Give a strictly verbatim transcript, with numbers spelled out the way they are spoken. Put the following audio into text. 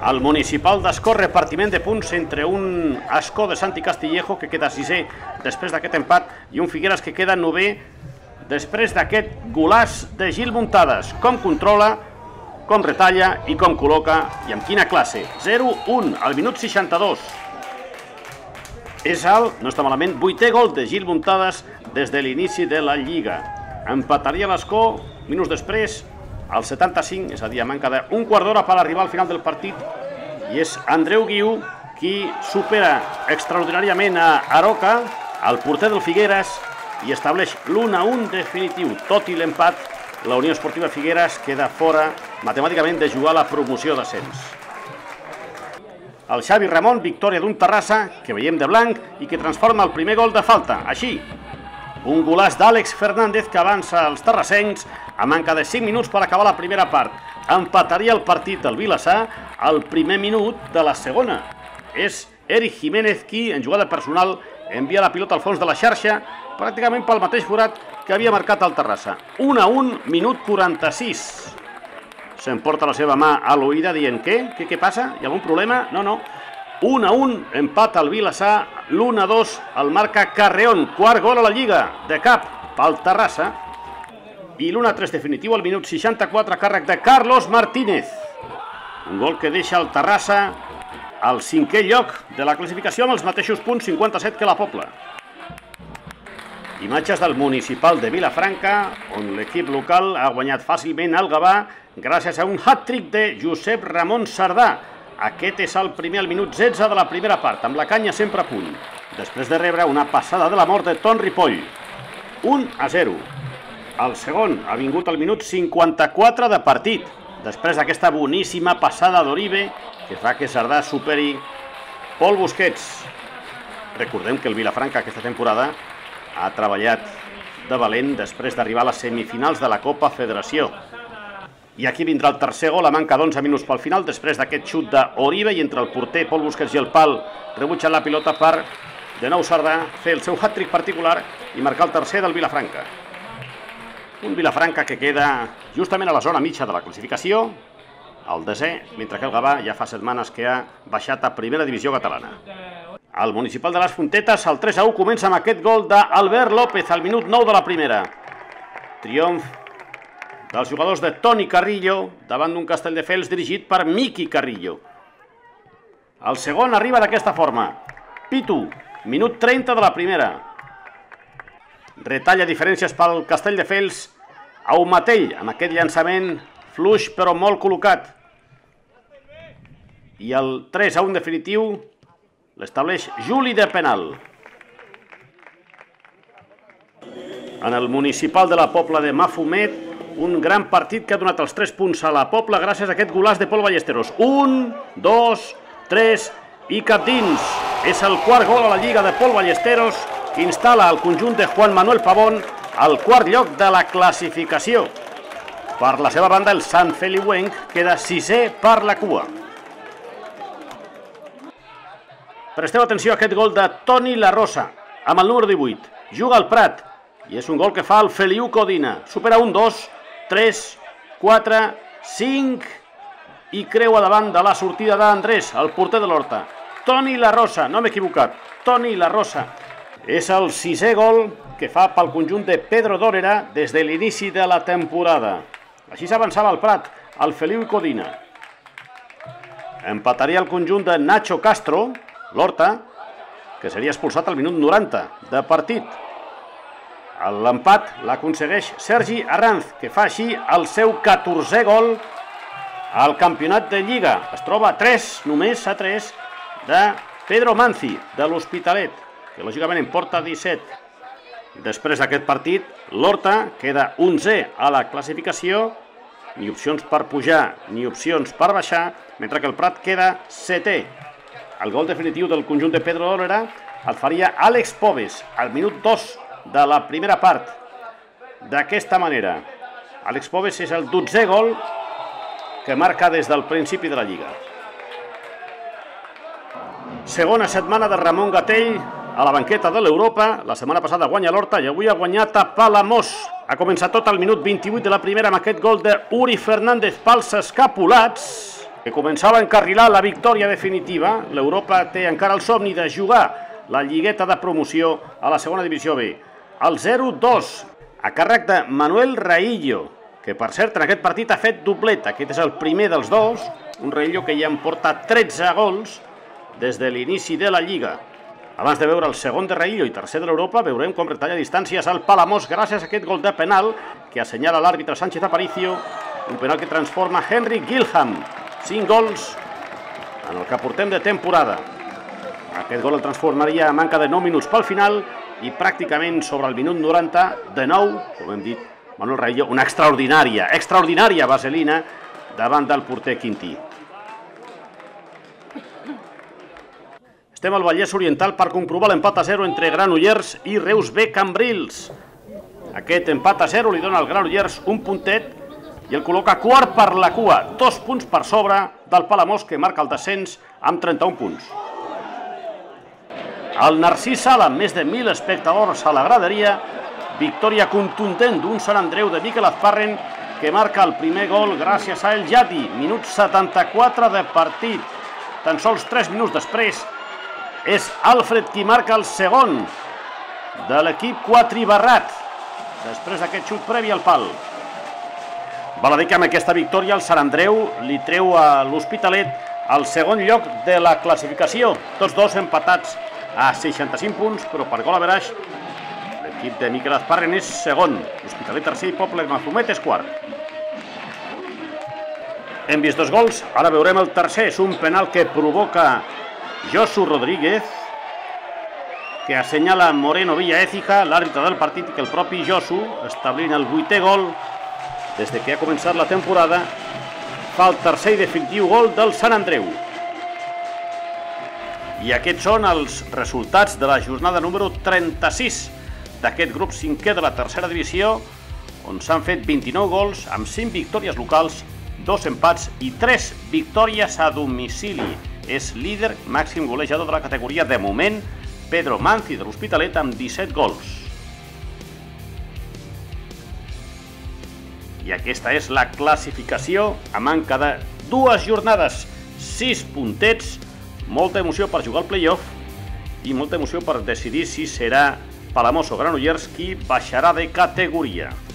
El Municipal d'Ascó, repartiment de punts entre un Ascó de Santi Castillejo, que queda sisè després d'aquest empat, i un Figueres que queda novè després d'aquest golaç de Gil Muntades. Com controla, com retalla i com col·loca, i amb quina classe. zero un al minut seixanta-dos. És el, no està malament, vuitè gol de Gil Muntades des de l'inici de la Lliga. Empataria l'Ascó, minuts després, al setanta-cinc, és a dir, a manca d'un quart d'hora per arribar al final del partit, i és Andreu Guiu qui supera extraordinàriament a Aroca, el porter del Figueres, i estableix l'u a un definitiu. Tot i l'empat, la Unió Esportiva Figueres queda fora matemàticament de jugar la promoció d'ascens. El Xavi Ramon, victòria d'un Terrassa que veiem de blanc i que transforma el primer gol de falta. Així, un golaç d'Àlex Fernández que avança als terrassencs a manca de cinc minuts per acabar la primera part. Empataria el partit el Vilassar al primer minut de la segona. És Eric Jiménez qui, en jugada personal, envia la pilota al fons de la xarxa, pràcticament pel mateix forat que havia marcat el Terrassa. un a un, minut quaranta-sis. S'emporta la seva mà a l'oïda dient què? Què, què passa? Hi ha algun problema? No, no. un a un, empat al Vilassar, l'u a dos el marca Carreón, quart gol a la Lliga, de cap pel Terrassa, i l'u a tres definitiu al minut seixanta-quatre a càrrec de Carlos Martínez. Un gol que deixa el Terrassa al cinquè lloc de la classificació amb els mateixos punts, cinquanta-set, que la Pobla. Imatges del Municipal de Vilafranca, on l'equip local ha guanyat fàcilment al Gavà gràcies a un hat-trick de Josep Ramon Sardà. Aquest és el primer al minut setze de la primera part, amb la canya sempre a punt, després de rebre una passada de la mort de Ton Ripoll. un a zero. El segon ha vingut al minut cinquanta-quatre de partit, després d'aquesta boníssima passada d'Oribe, que fa que Sardà superi Pol Busquets. Recordem que el Vilafranca aquesta temporada ha treballat de valent després d'arribar a les semifinals de la Copa Federació. I aquí vindrà el tercer gol a manca d'onze minuts pel final, després d'aquest xut d'Oribe, i entre el porter Pol Busquets i el pal rebutjant la pilota per, de nou, Sardà fer el seu hat-trick particular i marcar el tercer del Vilafranca. Un Vilafranca que queda justament a la zona mitja de la classificació, al desè, mentre que el Gavà ja fa setmanes que ha baixat a primera divisió catalana. El Municipal de les Fontetes, el tres a u, comença amb aquest gol d'Albert López al minut nou de la primera. Triomf dels jugadors de Toni Carrillo davant d'un Castelldefels dirigit per Miqui Carrillo. El segon arriba d'aquesta forma. Pitu, minut trenta de la primera. Retalla diferències pel Castelldefels a un Matell, amb aquest llançament fluix però molt col·locat. I el tres a un definitiu l'estableix Juli de penal. En el Municipal de la Pobla de Mafumet, un gran partit que ha donat els tres punts a la Pobla gràcies a aquest golaç de Pol Ballesteros. Un, dos, tres i cap dins. És el quart gol a la Lliga de Pol Ballesteros, que instal·la el conjunt de Juan Manuel Pavón al quart lloc de la classificació. Per la seva banda, el Sant Feliuenc queda sisè per la cua. Presteu atenció a aquest gol de Toni La Rosa, amb el número divuit. Juga al Prat, i és un gol que fa el Feliu Codina. Supera un, dos, tres, quatre, cinc, i creua davant de la sortida d'Andrés, el porter de l'Horta. Toni La Rosa, no m'he equivocat, Toni La Rosa. És el sisè gol que fa pel conjunt de Pedro Dórera des de l'inici de la temporada. Així s'avançava el Prat, el Feliu Codina. Empataria el conjunt de Nacho Castro, l'Horta, que seria expulsat al minut noranta de partit. L'empat l'aconsegueix Sergi Arranz, que fa així el seu catorzè gol al campionat de Lliga. Es troba a tres, només a tres, de Pedro Manzi, de l'Hospitalet, que lògicament en porta disset. Després d'aquest partit, l'Horta queda onzè a la classificació, ni opcions per pujar ni opcions per baixar, mentre que el Prat queda setè. El gol definitiu del conjunt de Pedro Dórera el faria Àlex Pobes al minut dos de la primera part. D'aquesta manera, Àlex Pobes és el dotzè gol que marca des del principi de la Lliga. Segona setmana de Ramon Gatell a la banqueta de l'Europa. La setmana passada guanya l'Horta i avui ha guanyat a Palamós. Ha començat tot al minut vint-i-vuit de la primera amb aquest gol d'Uri Fernández pels escapulats. que començava a encarrilar la victòria definitiva. L'Europa té encara el somni de jugar la lligueta de promoció a la segona divisió B. El zero dos, a càrrec de Manuel Raillo, que per cert en aquest partit ha fet doblet. Aquest és el primer dels dos, un Raillo que ja en porta tretze gols des de l'inici de la Lliga. Abans de veure el segon de Raillo i tercer de l'Europa, veurem com retalla distàncies al Palamós gràcies a aquest gol de penal que assenyala l'àrbitre Sánchez Aparicio, un penal que transforma Henry Gilham. cinc gols en el que portem de temporada. Aquest gol el transformaria a manca de nou minuts pel final i pràcticament sobre el minut noranta, de nou, com hem dit, Manuel Raillo, una extraordinària, extraordinària vaselina davant del porter Quintí. Estem al Vallès Oriental per comprovar l'empat a zero entre Granollers i Reus B Cambrils. Aquest empat a zero li dona al Granollers un puntet i el col·loca quart per la cua, dos punts per sobre del Palamós, que marca el descens amb trenta-un punts. El Narcís Sala, amb més de mil espectadors a la graderia, victòria contundent d'un Sant Andreu de Miquel Azparren, que marca el primer gol gràcies a El Yati, minut setanta-quatre de partit. Tan sols tres minuts després és Alfred qui marca el segon de l'equip quatribarrat, després d'aquest xut previ al pal. Val a dir que amb aquesta victòria el Sant Andreu li treu a l'Hospitalet el segon lloc de la classificació, tots dos empatats a seixanta-cinc punts, però per gol average l'equip de Miquel Azparren és segon, l'Hospitalet tercer i Poble Mafumet és quart. Hem vist dos gols, ara veurem el tercer, és un penal que provoca Josu Rodríguez, que assenyala Moreno Villaécija, l'àrbitre del partit, i que el propi Josu, establint el vuitè gol des de que ha començat la temporada, fa el tercer i definitiu gol del Sant Andreu. I aquests són els resultats de la jornada número trenta-sis d'aquest grup cinquè de la tercera divisió, on s'han fet vint-i-nou gols amb cinc victòries locals, dos empats i tres victòries a domicili. És líder màxim golejador de la categoria de moment, Pedro Manzi de l'Hospitalet amb disset gols. I aquesta és la classificació a manca de dues jornades, sis puntets, molta emoció per jugar al play-off i molta emoció per decidir si serà Palamós o Granollers qui baixarà de categoria.